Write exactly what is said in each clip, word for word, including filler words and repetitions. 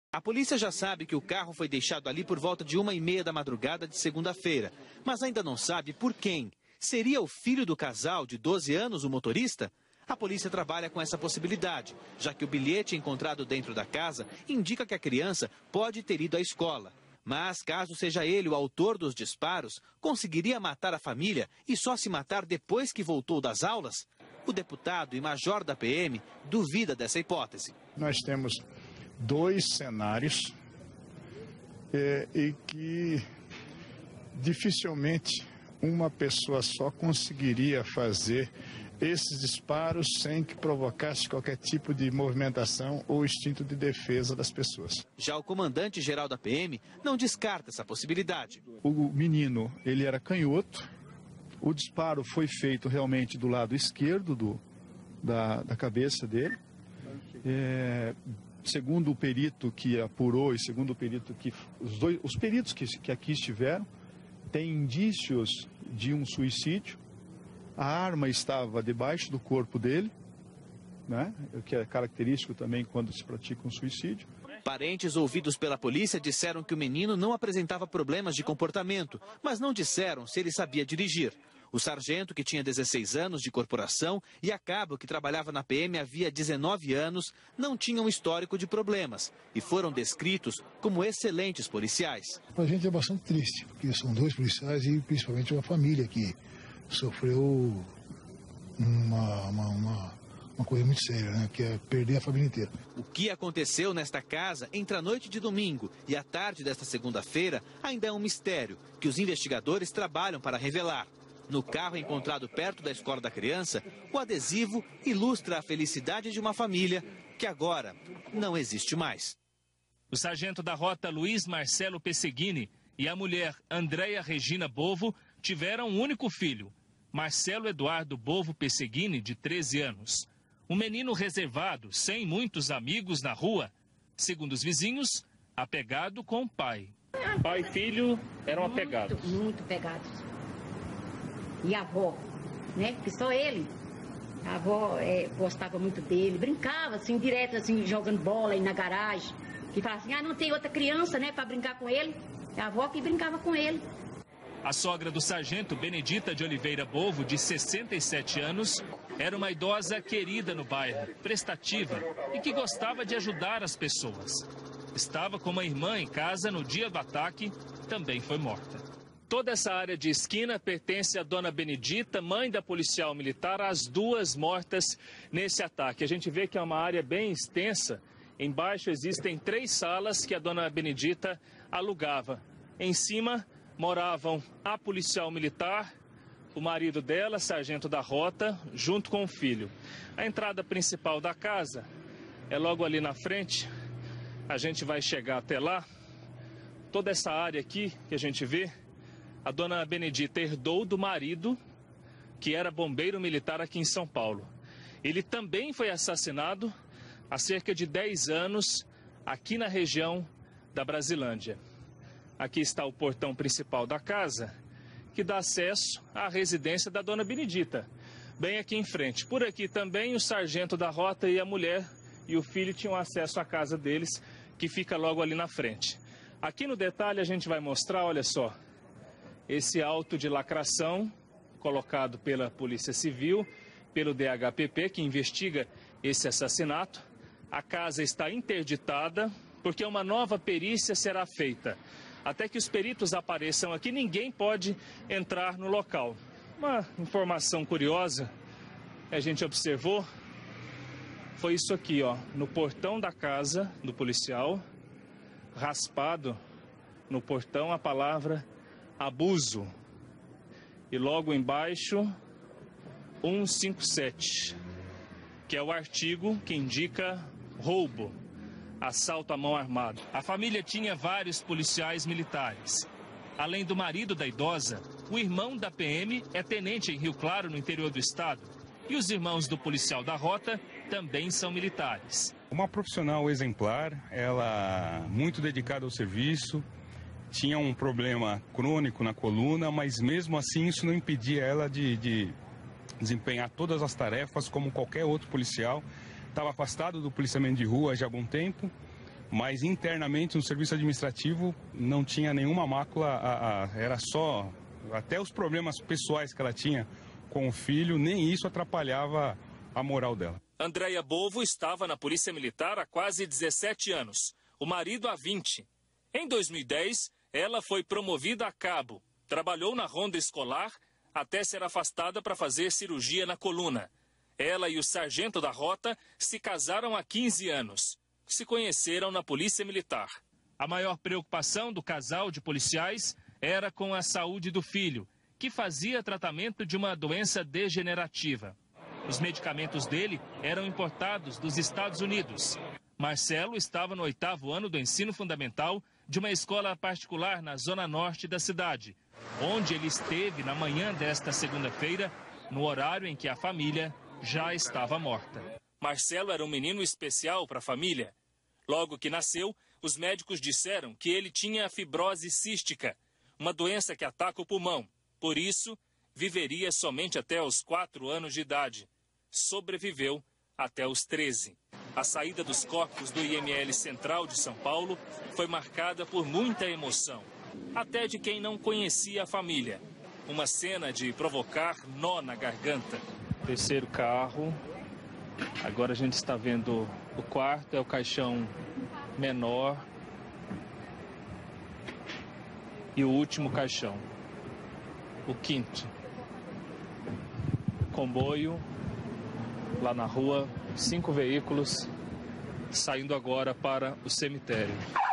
A polícia já sabe que o carro foi deixado ali por volta de uma e meia da madrugada de segunda-feira, mas ainda não sabe por quem. Seria o filho do casal de doze anos o motorista? A polícia trabalha com essa possibilidade, já que o bilhete encontrado dentro da casa indica que a criança pode ter ido à escola. Mas, caso seja ele o autor dos disparos, conseguiria matar a família e só se matar depois que voltou das aulas? O deputado e major da P M duvida dessa hipótese. Nós temos dois cenários é, e que dificilmente uma pessoa só conseguiria fazer esses disparos sem que provocasse qualquer tipo de movimentação ou instinto de defesa das pessoas. Já o comandante-geral da P M não descarta essa possibilidade. O menino, ele era canhoto, o disparo foi feito realmente do lado esquerdo do, da, da cabeça dele. É, segundo o perito que apurou e segundo o perito que... Os, dois, os peritos que, que aqui estiveram, tem indícios de um suicídio. A arma estava debaixo do corpo dele, né? O que é característico também quando se pratica um suicídio. Parentes ouvidos pela polícia disseram que o menino não apresentava problemas de comportamento, mas não disseram se ele sabia dirigir. O sargento, que tinha dezesseis anos de corporação, e a cabo, que trabalhava na P M havia dezenove anos, não tinham histórico de problemas e foram descritos como excelentes policiais. A gente é bastante triste, porque são dois policiais e principalmente uma família que sofreu uma, uma, uma, uma coisa muito séria, né? Que é perder a família inteira. O que aconteceu nesta casa entre a noite de domingo e a tarde desta segunda-feira ainda é um mistério que os investigadores trabalham para revelar. No carro encontrado perto da escola da criança, o adesivo ilustra a felicidade de uma família que agora não existe mais. O sargento da rota Luiz Marcelo Pesseguini e a mulher Andréia Regina Bovo tiveram um único filho, Marcelo Eduardo Bovo Pesseguini, de treze anos. Um menino reservado, sem muitos amigos na rua. Segundo os vizinhos, apegado com o pai. Pai e filho eram muito, apegados. Muito apegados. E a avó, né? Que só ele. A avó é, gostava muito dele, brincava assim, direto assim, jogando bola aí na garagem. E falava assim, ah, não tem outra criança, né, para brincar com ele. É a avó que brincava com ele. A sogra do sargento, Benedita de Oliveira Bovo, de sessenta e sete anos, era uma idosa querida no bairro, prestativa e que gostava de ajudar as pessoas. Estava com uma irmã em casa no dia do ataque, também foi morta. Toda essa área de esquina pertence à dona Benedita, mãe da policial militar, as duas mortas nesse ataque. A gente vê que é uma área bem extensa. Embaixo existem três salas que a dona Benedita alugava. Em cima moravam a policial militar, o marido dela, sargento da rota, junto com o filho. A entrada principal da casa é logo ali na frente. A gente vai chegar até lá. Toda essa área aqui que a gente vê, a dona Benedita herdou do marido, que era bombeiro militar aqui em São Paulo. Ele também foi assassinado há cerca de dez anos aqui na região da Brasilândia. Aqui está o portão principal da casa, que dá acesso à residência da dona Benedita, bem aqui em frente. Por aqui também o sargento da rota e a mulher e o filho tinham acesso à casa deles, que fica logo ali na frente. Aqui no detalhe a gente vai mostrar, olha só, esse auto de lacração colocado pela Polícia Civil, pelo D H P P, que investiga esse assassinato. A casa está interditada porque uma nova perícia será feita. Até que os peritos apareçam aqui, ninguém pode entrar no local. Uma informação curiosa que a gente observou foi isso aqui, ó, no portão da casa do policial, raspado no portão a palavra abuso. E logo embaixo, cento e cinquenta e sete, que é o artigo que indica roubo, assalto à mão armada. A família tinha vários policiais militares. Além do marido da idosa, o irmão da P M é tenente em Rio Claro, no interior do estado. E os irmãos do policial da rota também são militares. Uma profissional exemplar, ela muito dedicada ao serviço, tinha um problema crônico na coluna, mas mesmo assim isso não impedia ela de, de desempenhar todas as tarefas como qualquer outro policial. Estava afastado do policiamento de rua já há algum tempo mas internamente no serviço administrativo não tinha nenhuma mácula, a, a, era só, até os problemas pessoais que ela tinha com o filho, nem isso atrapalhava a moral dela. Andréia Bovo estava na Polícia Militar há quase dezessete anos, o marido há vinte. Em dois mil e dez, ela foi promovida a cabo, trabalhou na ronda escolar até ser afastada para fazer cirurgia na coluna. Ela e o sargento da rota se casaram há quinze anos. Se conheceram na Polícia Militar. A maior preocupação do casal de policiais era com a saúde do filho, que fazia tratamento de uma doença degenerativa. Os medicamentos dele eram importados dos Estados Unidos. Marcelo estava no oitavo ano do ensino fundamental de uma escola particular na zona norte da cidade, onde ele esteve na manhã desta segunda-feira, no horário em que a família já estava morta. Marcelo era um menino especial para a família. Logo que nasceu, os médicos disseram que ele tinha fibrose cística, uma doença que ataca o pulmão. Por isso, viveria somente até os quatro anos de idade. Sobreviveu até os treze. A saída dos corpos do I M L Central de São Paulo foi marcada por muita emoção, até de quem não conhecia a família. Uma cena de provocar nó na garganta. Terceiro carro. Agora a gente está vendo o quarto, é o caixão menor. E o último caixão, o quinto. Comboio, lá na rua, cinco veículos saindo agora para o cemitério.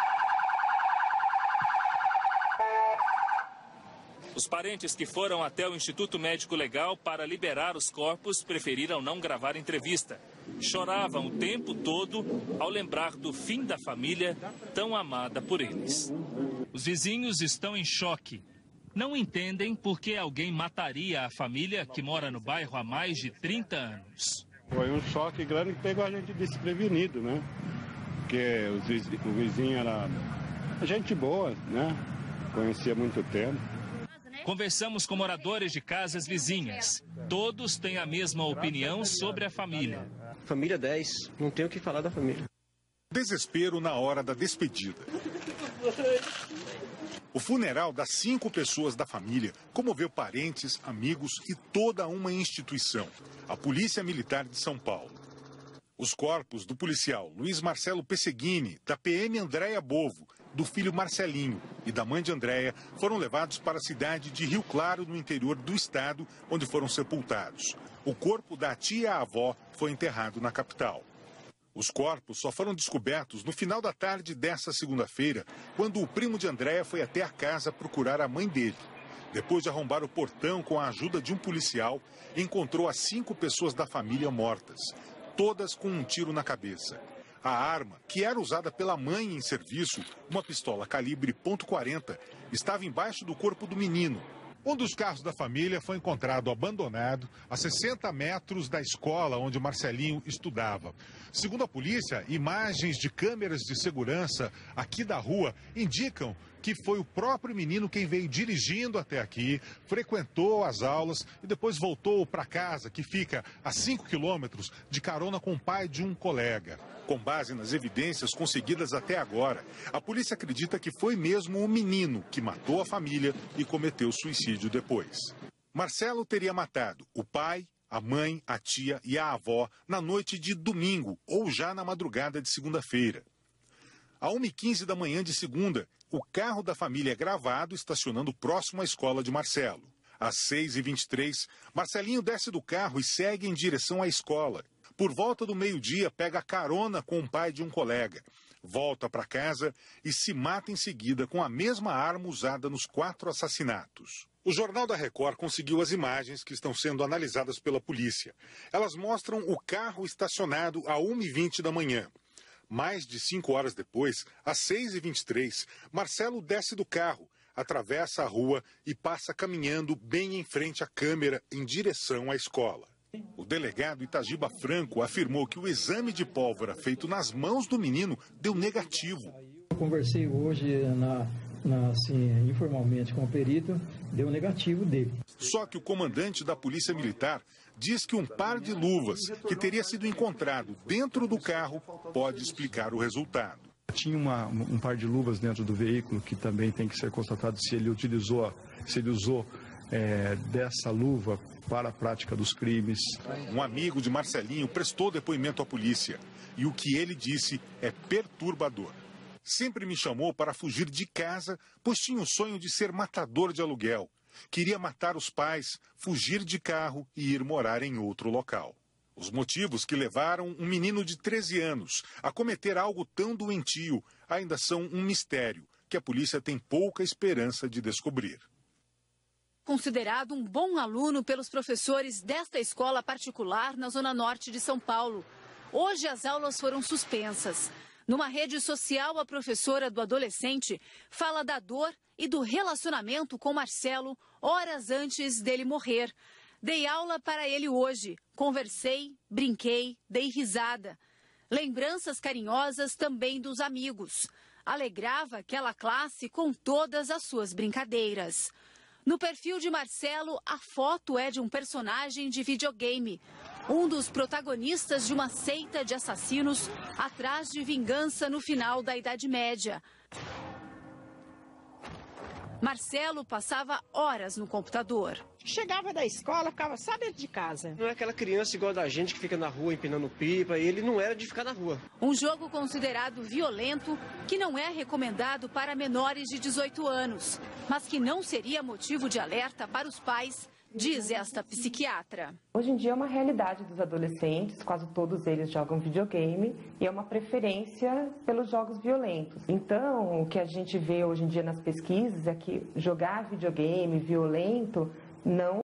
Os parentes que foram até o Instituto Médico Legal para liberar os corpos preferiram não gravar entrevista. Choravam o tempo todo ao lembrar do fim da família tão amada por eles. Os vizinhos estão em choque. Não entendem por que alguém mataria a família que mora no bairro há mais de trinta anos. Foi um choque grande que pegou a gente desprevenido, né? Porque o vizinho, o vizinho era gente boa, né? Conhecia há muito tempo. Conversamos com moradores de casas vizinhas. Todos têm a mesma opinião sobre a família. Família dez, não tenho o que falar da família. Desespero na hora da despedida. O funeral das cinco pessoas da família comoveu parentes, amigos e toda uma instituição, a Polícia Militar de São Paulo. Os corpos do policial Luiz Marcelo Pesseguini, da P M Andréia Bovo, do filho Marcelinho e da mãe de Andréia foram levados para a cidade de Rio Claro, no interior do estado, onde foram sepultados. O corpo da tia-avó foi enterrado na capital. Os corpos só foram descobertos no final da tarde desta segunda-feira, quando o primo de Andréia foi até a casa procurar a mãe dele. Depois de arrombar o portão com a ajuda de um policial, encontrou as cinco pessoas da família mortas, todas com um tiro na cabeça. A arma, que era usada pela mãe em serviço, uma pistola calibre ponto quarenta, estava embaixo do corpo do menino. Um dos carros da família foi encontrado abandonado a sessenta metros da escola onde Marcelinho estudava. Segundo a polícia, imagens de câmeras de segurança aqui da rua indicam que foi o próprio menino quem veio dirigindo até aqui, frequentou as aulas e depois voltou para casa, que fica a cinco quilômetros, de carona com o pai de um colega. Com base nas evidências conseguidas até agora, a polícia acredita que foi mesmo o menino que matou a família e cometeu suicídio depois. Marcelo teria matado o pai, a mãe, a tia e a avó na noite de domingo ou já na madrugada de segunda-feira. À uma e quinze da manhã de segunda, o carro da família é gravado estacionando próximo à escola de Marcelo. Às seis e vinte e três, Marcelinho desce do carro e segue em direção à escola. Por volta do meio-dia, pega carona com o pai de um colega, volta para casa e se mata em seguida com a mesma arma usada nos quatro assassinatos. O Jornal da Record conseguiu as imagens que estão sendo analisadas pela polícia. Elas mostram o carro estacionado à uma e vinte da manhã. Mais de cinco horas depois, às seis e vinte e três, Marcelo desce do carro, atravessa a rua e passa caminhando bem em frente à câmera em direção à escola. O delegado Itagiba Franco afirmou que o exame de pólvora feito nas mãos do menino deu negativo. Eu conversei hoje na, na, assim, informalmente com o perito, deu negativo dele. Só que o comandante da Polícia Militar diz que um par de luvas que teria sido encontrado dentro do carro pode explicar o resultado. Tinha uma, um par de luvas dentro do veículo que também tem que ser constatado se ele utilizou, se ele usou é, dessa luva para a prática dos crimes. Um amigo de Marcelinho prestou depoimento à polícia e o que ele disse é perturbador. Sempre me chamou para fugir de casa, pois tinha o sonho de ser matador de aluguel. Queria matar os pais, fugir de carro e ir morar em outro local. Os motivos que levaram um menino de treze anos a cometer algo tão doentio ainda são um mistério que a polícia tem pouca esperança de descobrir. Considerado um bom aluno pelos professores desta escola particular na zona norte de São Paulo. Hoje as aulas foram suspensas. Numa rede social, a professora do adolescente fala da dor e do relacionamento com Marcelo horas antes dele morrer. Dei aula para ele hoje, conversei, brinquei, dei risada. Lembranças carinhosas também dos amigos. Alegrava aquela classe com todas as suas brincadeiras. No perfil de Marcelo, a foto é de um personagem de videogame, um dos protagonistas de uma seita de assassinos atrás de vingança no final da Idade Média. Marcelo passava horas no computador. Chegava da escola, ficava só dentro de casa. Não é aquela criança igual da gente que fica na rua empinando pipa, e ele não era de ficar na rua. Um jogo considerado violento, que não é recomendado para menores de dezoito anos, mas que não seria motivo de alerta para os pais, diz esta psiquiatra. Hoje em dia é uma realidade dos adolescentes, quase todos eles jogam videogame e é uma preferência pelos jogos violentos. Então, o que a gente vê hoje em dia nas pesquisas é que jogar videogame violento não